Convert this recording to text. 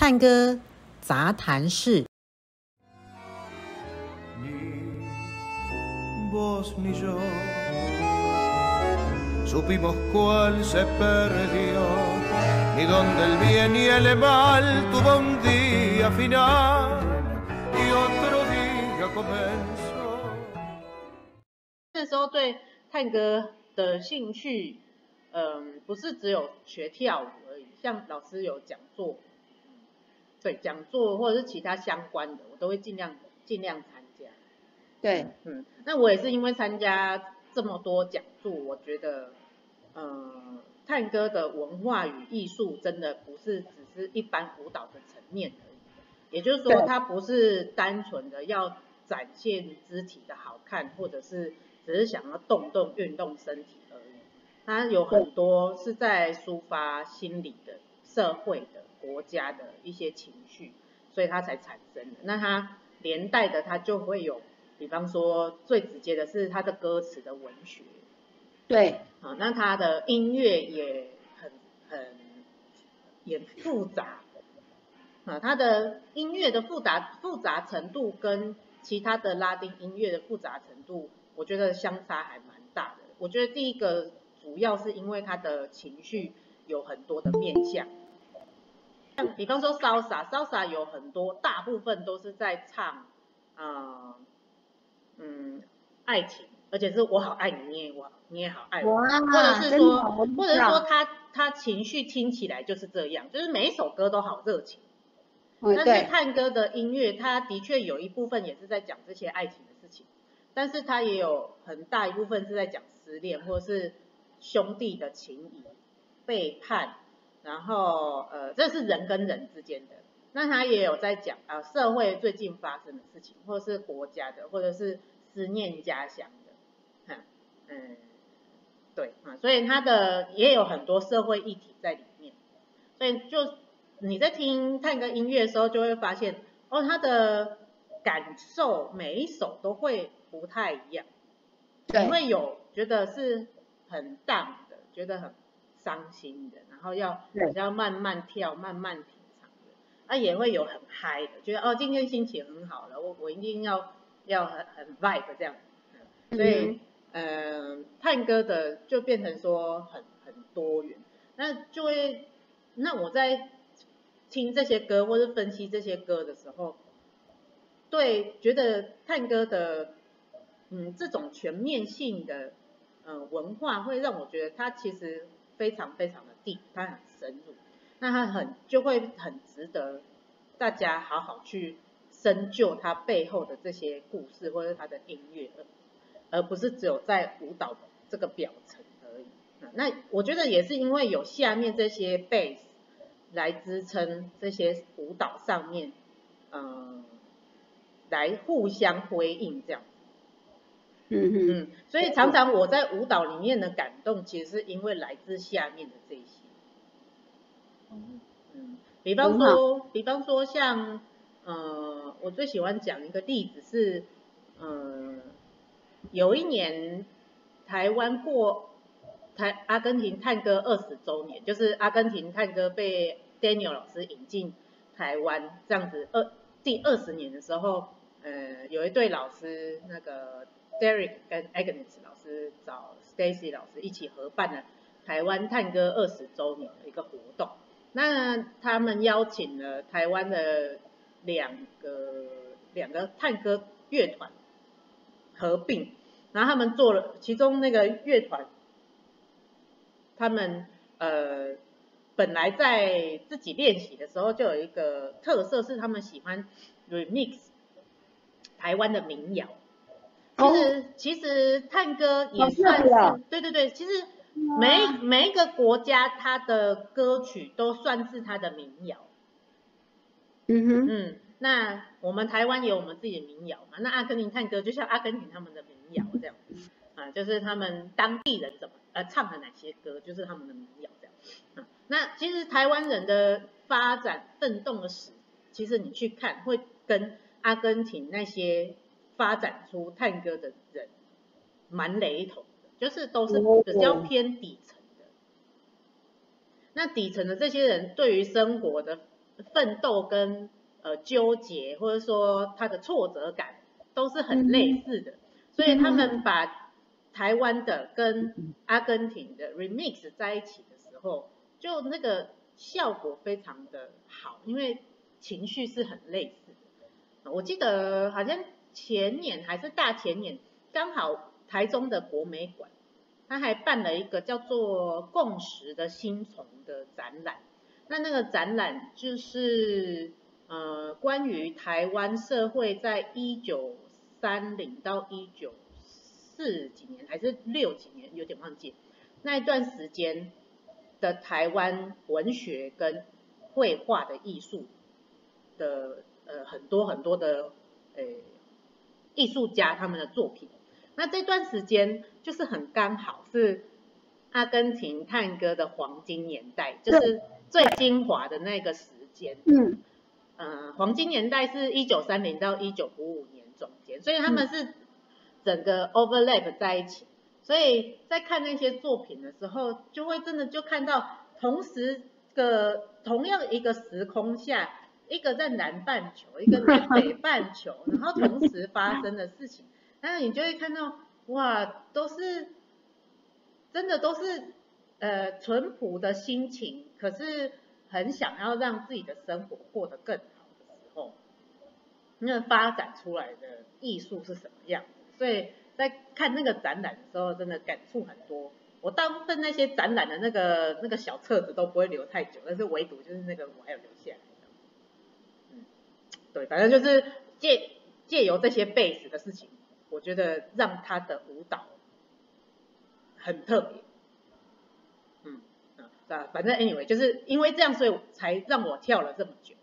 探戈杂谈室。 Vos ni yo supimos cuál se perdió, ni donde el bien y el mal tuvo un día final y otro día comenzó。 那时候对探戈的兴趣，不是只有学跳舞而已，像老师有讲座，对讲座或者是其他相关的，我都会尽量参加。 对， 那我也是因为参加这么多讲座，我觉得，探戈的文化与艺术真的不是只是一般舞蹈的层面而已，也就是说，它不是单纯的要展现肢体的好看，或者是只是想要运动身体而已，它有很多是在抒发心理的、社会的、国家的一些情绪，所以它才产生的。那它连带的，它就会有。比方说，最直接的是他的歌词的文学， 对， 那他的音乐也复杂，他的音乐的复杂程度跟其他的拉丁音乐的复杂程度，我觉得相差还蛮大的。我觉得第一个主要是因为他的情绪有很多的面向，像比方说salsa有很多，大部分都是在唱，爱情，而且是我好爱你，你也好爱我，或者是说他情绪听起来就是这样，就是每一首歌都好热情。但是探戈的音乐，它的确有一部分也是在讲这些爱情的事情，但是它也有很大一部分是在讲失恋，或者是兄弟的情谊、背叛，然后这是人跟人之间的。那他也有在讲社会最近发生的事情，或者是国家的，或者是思念家乡的，对所以他的也有很多社会议题在里面。所以就你在听探戈音乐的时候，就会发现他的感受每一首都会不太一样，你会有觉得是很down的，觉得很伤心的，然后要慢慢跳，慢慢停。也会有很嗨的，觉得今天心情很好了，我一定要很 vibe 这样，所以探戈的就变成说很多元，那我在听这些歌或是分析这些歌的时候，对，觉得探戈的这种全面性的文化会让我觉得它其实非常非常的deep，它很深入。那它就会很值得大家好好去深究它背后的这些故事，或者是它的音乐，而不是只有在舞蹈这个表层而已。那我觉得也是因为有下面这些 base 来支撑这些舞蹈上面，来互相辉映这样。所以常常我在舞蹈里面的感动，其实是因为来自下面的这些。比方说像我最喜欢讲一个例子是，有一年台湾过阿根廷探戈20周年，就是阿根廷探戈被 Daniel 老师引进台湾这样子，第20年的时候，有一对老师，那个 Derek 跟 Agnes 老师找 Stacy 老师一起合办了台湾探戈20周年的一个活动。那他们邀请了台湾的两个探戈乐团合并，然后他们做了，其中那个乐团，他们本来在自己练习的时候就有一个特色是他们喜欢 remix 台湾的民谣。其实探戈也算是对，其实每一个国家它的歌曲都算是它的民谣。那我们台湾有我们自己的民谣嘛，那阿根廷探戈就像阿根廷他们的民谣这样子，就是他们当地人怎么唱的哪些歌，就是他们的民谣这样。那其实台湾人的发展奋动的史，其实你去看会跟阿根廷那些发展出探戈的人蛮雷同的，就是都是比较偏底层的。那底层的这些人对于生活的奋斗跟纠结，或者说他的挫折感都是很类似的，所以他们把台湾的跟阿根廷的 remix 在一起的时候，就那个效果非常的好，因为情绪是很类似的。我记得好像前年还是大前年，刚好台中的国美馆，他还办了一个叫做共识的新虫的展览。那个展览就是关于台湾社会在1930到1940几年还是6几年，有点忘记那一段时间的台湾文学跟绘画的艺术的很多的艺术家他们的作品。那这段时间就是很刚好是阿根廷探戈的黄金年代，就是最精华的那个时间。黄金年代是1930到1955年中间，所以他们是整个 overlap 在一起。所以在看那些作品的时候，就会真的就看到同样一个时空下，一个在南半球，一个在北半球，然后同时发生的事情，然后你就会看到哇，真的都是淳朴的心情，可是很想要让自己的生活过得更好的时候，那发展出来的艺术是什么样子？所以在看那个展览的时候，真的感触很多。我大部分那些展览的那个小册子都不会留太久，但是唯独就是那个我还有留下来。对，反正就是借由这些贝斯的事情，我觉得让他的舞蹈很特别。反正 anyway 就是因为这样，所以才让我跳了这么久。